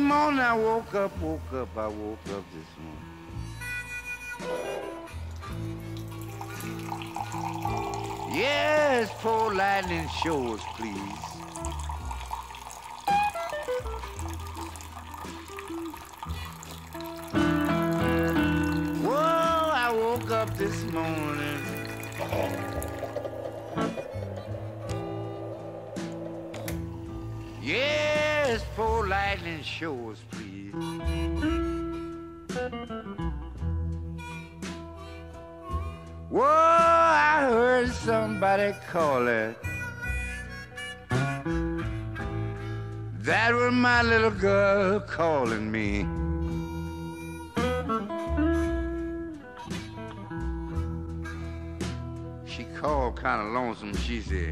morning I woke up this morning. Yes, four lightning shows, please. Whoa, I woke up this morning. Yes, four lightning shows, please. Whoa, I heard somebody call it. That was my little girl calling me. She called kind of lonesome. She said,